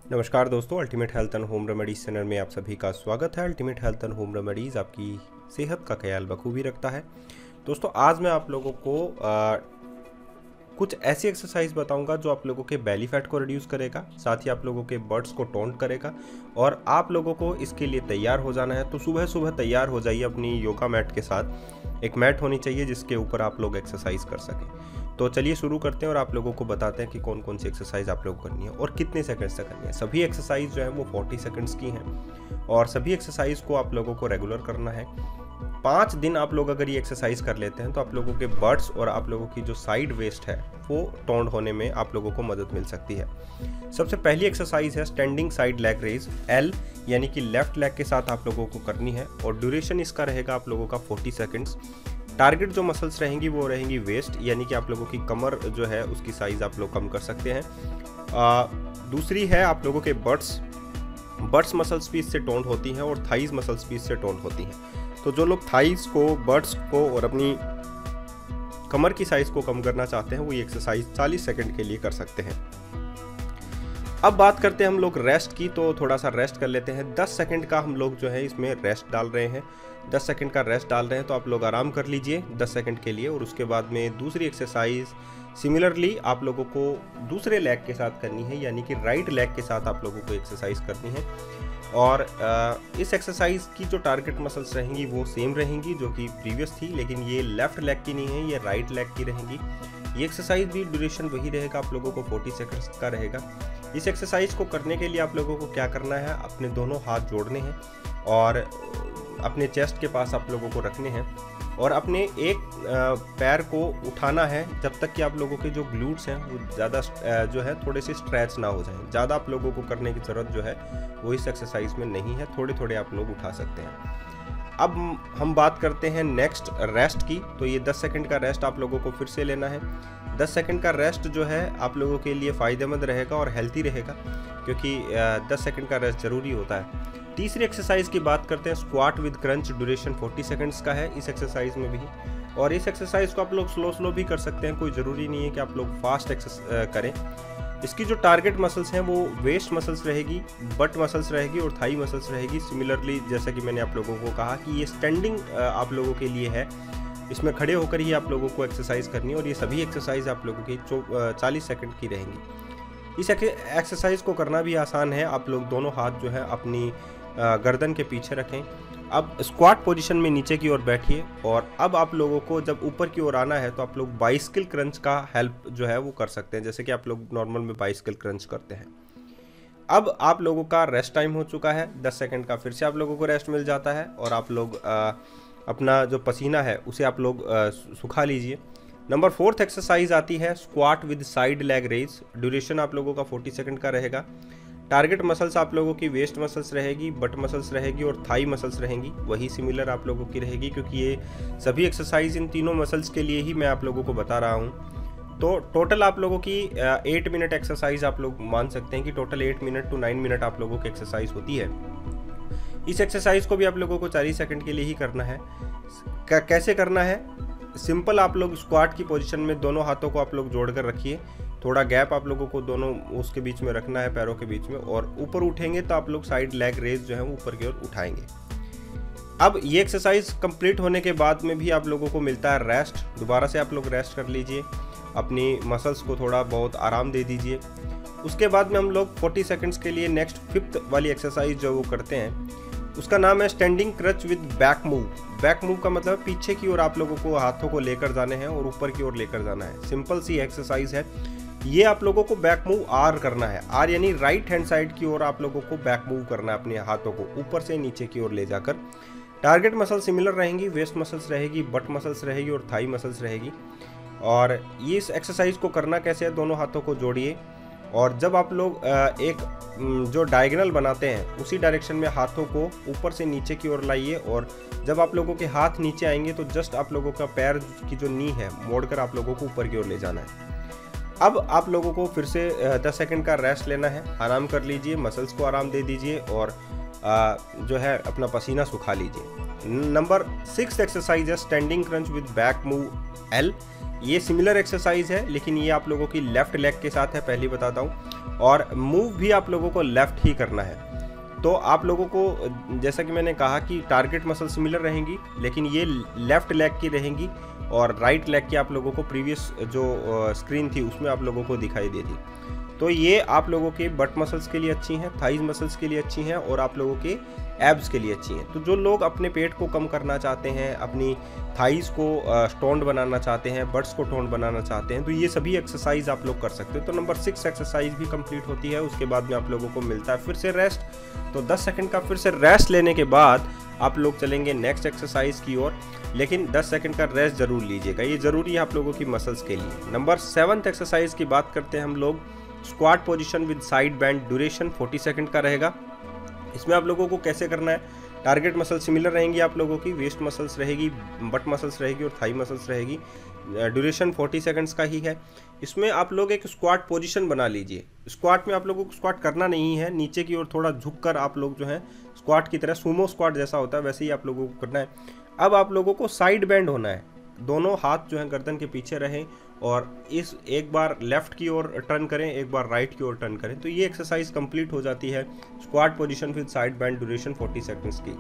नमस्कार दोस्तों, ultimate health and home remedies channel में आप सभी का स्वागत है। Ultimate health and home remedies आपकी सेहत का ख्याल बखूबी रखता है। दोस्तों, आज मैं आप लोगों को कुछ ऐसी एक्सरसाइज बताऊंगा जो आप लोगों के बेली फैट को रिड्यूस करेगा, साथ ही आप लोगों के बर्ड्स को टोंट करेगा। और आप लोगों को इसके लिए तैयार हो जाना है, तो सुबह सुबह तैयार हो जाइए अपनी योगा मैट के साथ। एक मैट होनी चाहिए जिसके ऊपर आप लोग एक्सरसाइज कर सकें। तो चलिए शुरू करते हैं और आप लोगों को बताते हैं कि कौन कौन सी एक्सरसाइज आप लोग करनी है और कितने सेकंड्स तक करनी है। सभी एक्सरसाइज जो है वो 40 सेकंड्स की हैं और सभी एक्सरसाइज को आप लोगों को रेगुलर करना है। 5 दिन आप लोग अगर ये एक्सरसाइज कर लेते हैं तो आप लोगों के बर्ड्स और आप लोगों की जो साइड वेस्ट है वो टोंड होने में आप लोगों को मदद मिल सकती है। सबसे पहली एक्सरसाइज है standing side leg raise, L यानी कि लेफ्ट लेग के साथ आप लोगों को करनी है और ड्यूरेशन इसका रहेगा आप लोगों का 40 सेकंड्स। टारगेट जो मसल्स रहेंगी वो रहेंगी वेस्ट, यानी कि आप लोगों की कमर जो है उसकी साइज़ आप लोग कम कर सकते हैं। दूसरी है आप लोगों के बर्ड्स मसल्स भी इससे टोंड होती हैं और थाइज मसल्स भी इससे टोंड होती हैं। तो जो लोग थाइज को, बर्ड्स को और अपनी कमर की साइज़ को कम करना चाहते हैं वो ये एक्सरसाइज 40 सेकंड के लिए कर सकते हैं। अब बात करते हैं हम लोग रेस्ट की, तो थोड़ा सा रेस्ट कर लेते हैं। 10 सेकंड का हम लोग जो है इसमें रेस्ट डाल रहे हैं। 10 सेकंड का रेस्ट डाल रहे हैं तो आप लोग आराम कर लीजिए 10 सेकंड के लिए। और उसके बाद में दूसरी एक्सरसाइज सिमिलरली आप लोगों को दूसरे लेग के साथ करनी है, यानी कि राइट लेग के साथ आप लोगों को एक्सरसाइज करनी है। और इस एक्सरसाइज की जो टारगेट मसल्स रहेंगी वो सेम रहेंगी जो कि प्रीवियस थी, लेकिन ये लेफ्ट लेग की नहीं है, ये राइट लेग की रहेंगी। ये एक्सरसाइज भी ड्यूरेशन वही रहेगा, आप लोगों को 40 सेकंड्स का रहेगा। इस एक्सरसाइज को करने के लिए आप लोगों को क्या करना है, अपने दोनों हाथ जोड़ने हैं और अपने चेस्ट के पास आप लोगों को रखने हैं और अपने एक पैर को उठाना है जब तक कि आप लोगों के जो ग्लूट्स हैं वो ज़्यादा जो है थोड़े से स्ट्रेच ना हो जाएं। ज़्यादा आप लोगों को करने की ज़रूरत जो है वो इस एक्सरसाइज में नहीं है, थोड़े थोड़े आप लोग उठा सकते हैं। अब हम बात करते हैं नेक्स्ट रेस्ट की। तो ये 10 सेकंड का रेस्ट आप लोगों को फिर से लेना है। 10 सेकंड का रेस्ट जो है आप लोगों के लिए फ़ायदेमंद रहेगा और हेल्थी रहेगा, क्योंकि 10 सेकंड का रेस्ट ज़रूरी होता है। तीसरी एक्सरसाइज की बात करते हैं, squat with crunch, duration 40 seconds का है इस एक्सरसाइज में भी। और इस एक्सरसाइज को आप लोग स्लो भी कर सकते हैं, कोई ज़रूरी नहीं है कि आप लोग फास्ट करें। इसकी जो टारगेट मसल्स हैं वो वेस्ट मसल्स रहेगी, बट मसल्स रहेगी और थाई मसल्स रहेगी। सिमिलरली जैसा कि मैंने आप लोगों को कहा कि ये स्टैंडिंग आप लोगों के लिए है, इसमें खड़े होकर ही आप लोगों को एक्सरसाइज करनी है और ये सभी एक्सरसाइज आप लोगों की 40 सेकंड की रहेंगी। इस एक्सरसाइज को करना भी आसान है। आप लोग दोनों हाथ जो है अपनी गर्दन के पीछे रखें। अब स्क्वाट पोजीशन में नीचे की ओर बैठिए और अब आप लोगों को जब ऊपर की ओर आना है तो आप लोग बाइसिकल क्रंच का हेल्प जो है वो कर सकते हैं, जैसे कि आप लोग नॉर्मल में बाइसिकल क्रंच करते हैं। अब आप लोगों का रेस्ट टाइम हो चुका है, 10 सेकंड का फिर से आप लोगों को रेस्ट मिल जाता है और आप लोग अपना जो पसीना है उसे आप लोग सुखा लीजिए। नंबर 4th एक्सरसाइज आती है squat with side leg raise, duration आप लोगों का 40 सेकंड का रहेगा। टारगेट मसल्स आप लोगों की वेस्ट मसल्स रहेगी, बट मसल्स रहेगी और थाई मसल्स रहेंगी, वही सिमिलर आप लोगों की रहेगी, क्योंकि ये सभी एक्सरसाइज इन तीनों मसल्स के लिए ही मैं आप लोगों को बता रहा हूँ। तो टोटल आप लोगों की 8 मिनट एक्सरसाइज आप लोग मान सकते हैं कि टोटल 8 मिनट to 9 मिनट आप लोगों की एक्सरसाइज होती है। इस एक्सरसाइज को भी आप लोगों को 40 सेकंड के लिए ही करना है। कैसे करना है, सिंपल आप लोग स्क्वाट की पोजीशन में दोनों हाथों को आप लोग जोड़कर रखिए, थोड़ा गैप आप लोगों को दोनों उसके बीच में रखना है, पैरों के बीच में, और ऊपर उठेंगे तो आप लोग साइड लेग रेज जो है वो ऊपर की ओर उठाएंगे। अब ये एक्सरसाइज कंप्लीट होने के बाद में भी आप लोगों को मिलता है रेस्ट। दोबारा से आप लोग रेस्ट कर लीजिए, अपनी मसल्स को थोड़ा बहुत आराम दे दीजिए। उसके बाद में हम लोग 40 सेकंड्स के लिए नेक्स्ट 5th वाली एक्सरसाइज जो वो करते हैं, उसका नाम है standing crunch with back move. Back move का मतलब पीछे की ओर आप लोगों को हाथों को लेकर जाने हैं और ऊपर की ओर लेकर जाना है। सिंपल सी एक्सरसाइज है ये। आप लोगों को बैक मूव आर करना है, आर यानी राइट हैंड साइड की ओर आप लोगों को बैक मूव करना है, अपने हाथों को ऊपर से नीचे की ओर ले जाकर। टारगेट मसल सिमिलर रहेंगी, वेस्ट मसल्स रहेगी, बट मसल्स रहेगी और थाई मसल्स रहेगी। और ये इस एक्सरसाइज को करना कैसे है, दोनों हाथों को जोड़िए और जब आप लोग एक जो डायगोनल बनाते हैं उसी डायरेक्शन में हाथों को ऊपर से नीचे की ओर लाइए और जब आप लोगों के हाथ नीचे आएंगे तो जस्ट आप लोगों का पैर की जो नी है मोड़कर आप लोगों को ऊपर की ओर ले जाना है। अब आप लोगों को फिर से 10 सेकंड का रेस्ट लेना है, आराम कर लीजिए, मसल्स को आराम दे दीजिए और जो है अपना पसीना सुखा लीजिए। नंबर 6 एक्सरसाइज है standing crunch with back move, L ये सिमिलर एक्सरसाइज है, लेकिन ये आप लोगों की लेफ्ट लेग के साथ है, पहले बताता हूँ। और मूव भी आप लोगों को लेफ्ट ही करना है। तो आप लोगों को जैसा कि मैंने कहा कि टारगेट मसल सिमिलर रहेंगी, लेकिन ये लेफ्ट लेग की रहेंगी और राइट लेग की आप लोगों को प्रीवियस जो स्क्रीन थी उसमें आप लोगों को दिखाई देती। तो ये आप लोगों के बट मसल्स के लिए अच्छी हैं, थाइज मसल्स के लिए अच्छी हैं और आप लोगों के एब्स के लिए अच्छी हैं। तो जो लोग अपने पेट को कम करना चाहते हैं, अपनी थाइज को टोन्ड बनाना चाहते हैं, बट्स को टोन्ड बनाना चाहते हैं, तो ये सभी एक्सरसाइज आप लोग कर सकते हो। तो नंबर 6 एक्सरसाइज भी कंप्लीट होती है। उसके बाद में आप लोगों को मिलता है फिर से रेस्ट। तो 10 सेकंड का फिर से रेस्ट लेने के बाद आप लोग चलेंगे नेक्स्ट एक्सरसाइज की ओर, लेकिन 10 सेकंड का रेस्ट जरूर लीजिएगा, ये जरूरी है आप लोगों की मसल्स के लिए। नंबर 7 एक्सरसाइज की बात करते हैं हम लोग। Squat position with side bend, duration 40 second का रहेगा। इसमें आप लोगों को कैसे करना है, टारगेट मसल सिमिलर रहेंगी आप लोगों की, वेस्ट मसल्स रहेगी, बट मसल्स रहेगी और थाई मसल्स रहेगी। ड्यूरेशन 40 सेकंड्स का ही है। इसमें आप लोग एक स्क्वाट पोजीशन बना लीजिए। स्क्वाट में आप लोगों को स्क्वाट करना नहीं है, नीचे की ओर थोड़ा झुककर आप लोग जो है स्क्वाट की तरह, सूमो स्क्वाट जैसा होता है वैसे ही आप लोगों को करना है। अब आप लोगों को साइड बेंड होना है, दोनों हाथ जो है गर्दन के पीछे रहें और इस एक बार लेफ्ट की ओर टर्न करें, एक बार राइट की ओर टर्न करें। तो ये एक्सरसाइज कंप्लीट हो जाती है squat position with side bend, duration 40 seconds की।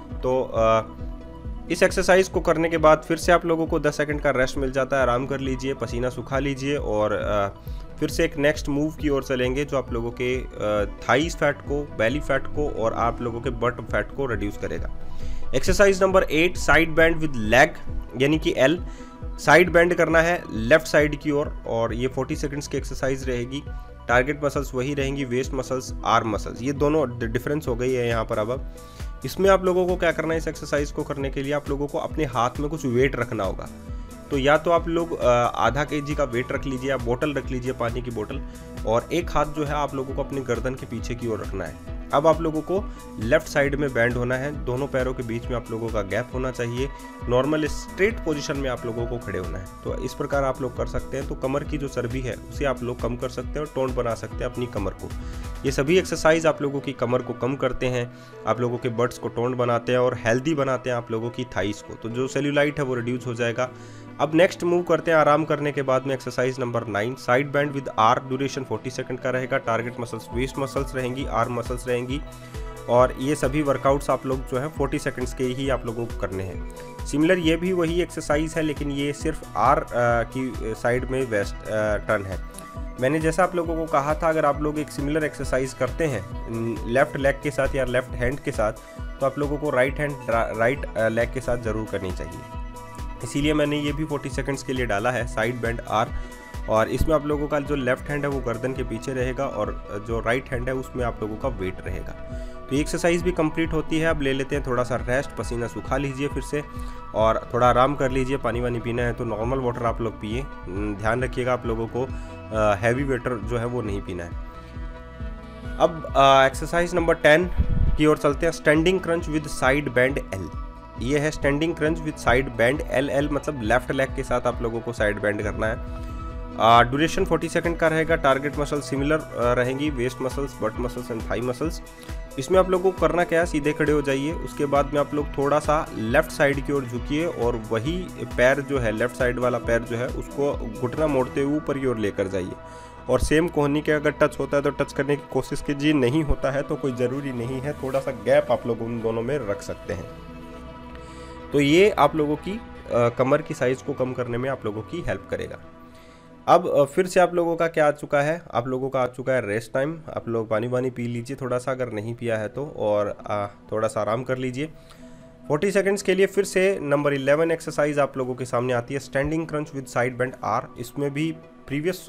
तो इस एक्सरसाइज को करने के बाद फिर से आप लोगों को 10 सेकंड का रेस्ट मिल जाता है। आराम कर लीजिए, पसीना सुखा लीजिए और फिर से एक नेक्स्ट मूव की ओर चलेंगे जो आप लोगों के थाइस फैट को, बेली फैट को और आप लोगों के बट फैट को रिड्यूस करेगा। Exercise number 8, side bend with leg यानी कि एल। साइड बैंड करना है लेफ्ट साइड की ओर और ये 40 सेकंड्स की एक्सरसाइज रहेगी। टारगेट मसल्स वही रहेंगी, वेस्ट मसल्स, आर्म मसल्स, ये दोनों डिफरेंस हो गई है यहाँ पर। अब इसमें आप लोगों को क्या करना है, इस एक्सरसाइज को करने के लिए आप लोगों को अपने हाथ में कुछ वेट रखना होगा। तो या तो आप लोग आधा kg का वेट रख लीजिए, या बोतल रख लीजिए, पानी की बोतल, और एक हाथ जो है आप लोगों को अपनी गर्दन के पीछे की ओर रखना है। अब आप लोगों को लेफ्ट साइड में बैंड होना है, दोनों पैरों के बीच में आप लोगों का गैप होना चाहिए, नॉर्मल स्ट्रेट पोजीशन में आप लोगों को खड़े होना है। तो इस प्रकार आप लोग कर सकते हैं। तो कमर की जो चर्बी है उसे आप लोग कम कर सकते हैं और टोन बना सकते हैं अपनी कमर को। ये सभी एक्सरसाइज आप लोगों की कमर को कम करते हैं, आप लोगों के बट्स को टोन बनाते हैं और हेल्दी बनाते हैं आप लोगों की थाइस को। तो जो सेल्यूलाइट है वो रिड्यूस हो जाएगा। अब नेक्स्ट मूव करते हैं आराम करने के बाद में exercise number 9, side bend with R, duration 40 second का रहेगा। टारगेट मसल्स वेस्ट मसल्स रहेंगी, आर्म मसल्स रहेंगी और ये सभी वर्कआउट्स आप लोग जो है 40 सेकंड्स के ही आप लोगों को करने हैं। सिमिलर ये भी वही एक्सरसाइज है, लेकिन ये सिर्फ आर की साइड में वेस्ट टर्न है। मैंने जैसा आप लोगों को कहा था, अगर आप लोग एक सिमिलर एक्सरसाइज करते हैं लेफ्ट लेग के साथ या लेफ्ट हैंड के साथ, तो आप लोगों को राइट लेग के साथ ज़रूर करनी चाहिए। इसीलिए मैंने ये भी 40 सेकंड्स के लिए डाला है, साइड बैंड आर। और इसमें आप लोगों का जो लेफ्ट हैंड है वो गर्दन के पीछे रहेगा और जो राइट हैंड है उसमें आप लोगों का वेट रहेगा। तो ये एक्सरसाइज भी कंप्लीट होती है। अब ले लेते हैं थोड़ा सा रेस्ट, पसीना सुखा लीजिए फिर से और थोड़ा आराम कर लीजिए। पानी वानी पीना है तो नॉर्मल वाटर आप लोग पिए, ध्यान रखिएगा आप लोगों को हैवी वाटर जो है वो नहीं पीना है। अब एक्सरसाइज नंबर 10 की ओर चलते हैं, standing crunch with side bend L. ये है standing crunch with side bend L मतलब लेफ्ट लेग के साथ आप लोगों को साइड बैंड करना है। ड्यूरेशन 40 सेकंड का रहेगा। टारगेट मसल सिमिलर रहेंगी, waist muscles, butt muscles and thigh muscles. इसमें आप लोगों को करना क्या है, सीधे खड़े हो जाइए। उसके बाद में आप लोग थोड़ा सा लेफ्ट साइड की ओर झुकिए और वही पैर जो है, लेफ्ट साइड वाला पैर जो है उसको घुटना मोड़ते हुए ऊपर की ओर लेकर जाइए। और सेम कोहनी के अगर टच होता है तो टच करने की कोशिश कीजिए, नहीं होता है तो कोई ज़रूरी नहीं है, थोड़ा सा गैप आप लोग उन दोनों में रख सकते हैं। तो ये आप लोगों की कमर की साइज़ को कम करने में आप लोगों की हेल्प करेगा। अब फिर से आप लोगों का क्या आ चुका है, आप लोगों का आ चुका है रेस्ट टाइम। आप लोग पानी वानी पी लीजिए थोड़ा सा, अगर नहीं पिया है तो, और थोड़ा सा आराम कर लीजिए 40 सेकंड्स के लिए। फिर से नंबर 11 एक्सरसाइज आप लोगों के सामने आती है, standing crunch with side bend R. इसमें भी प्रीवियस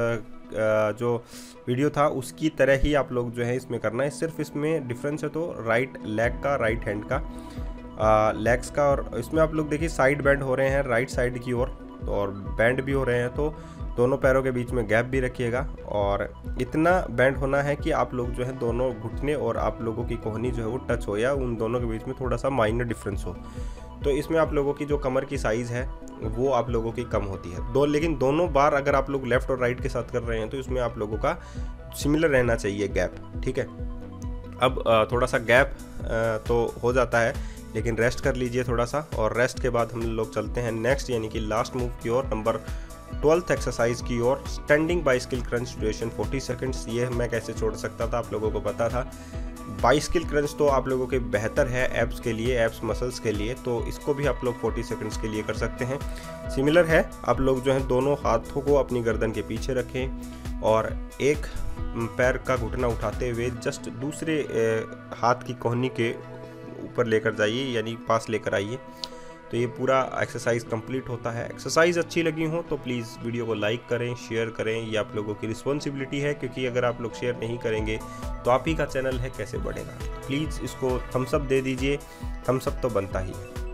जो वीडियो था उसकी तरह ही आप लोग जो है इसमें करना है, सिर्फ इसमें डिफरेंस है तो राइट लेग का, राइट हैंड का, लेग्स का। और इसमें आप लोग देखिए साइड बैंड हो रहे हैं राइट साइड की ओर और बैंड भी हो रहे हैं, तो दोनों पैरों के बीच में गैप भी रखिएगा। और इतना बैंड होना है कि आप लोग जो है दोनों घुटने और आप लोगों की कोहनी जो है वो टच हो, या उन दोनों के बीच में थोड़ा सा माइनर डिफरेंस हो। तो इसमें आप लोगों की जो कमर की साइज़ है वो आप लोगों की कम होती है। लेकिन दोनों बार अगर आप लोग लेफ़्ट और राइट के साथ कर रहे हैं तो इसमें आप लोगों का सिमिलर रहना चाहिए गैप, ठीक है। अब थोड़ा सा गैप तो हो जाता है, लेकिन रेस्ट कर लीजिए थोड़ा सा, और रेस्ट के बाद हम लोग चलते हैं नेक्स्ट यानी कि लास्ट मूव की ओर, नंबर 12th एक्सरसाइज की ओर, standing bicycle crunch, duration 40 seconds. ये मैं कैसे छोड़ सकता था, आप लोगों को पता था। बाइसिकल क्रंच तो आप लोगों के बेहतर है एब्स के लिए, एब्स मसल्स के लिए, तो इसको भी आप लोग 40 सेकंड्स के लिए कर सकते हैं। सिमिलर है, आप लोग जो है दोनों हाथों को अपनी गर्दन के पीछे रखें और एक पैर का घुटना उठाते हुए जस्ट दूसरे हाथ की कोहनी के ऊपर लेकर जाइए, यानी पास लेकर आइए। तो ये पूरा एक्सरसाइज कंप्लीट होता है। एक्सरसाइज अच्छी लगी हो तो प्लीज़ वीडियो को लाइक करें, शेयर करें, ये आप लोगों की रिस्पॉन्सिबिलिटी है, क्योंकि अगर आप लोग शेयर नहीं करेंगे तो आप ही का चैनल है, कैसे बढ़ेगा। प्लीज़ इसको थम्स अप दे दीजिए, थम्स अप तो बनता ही है।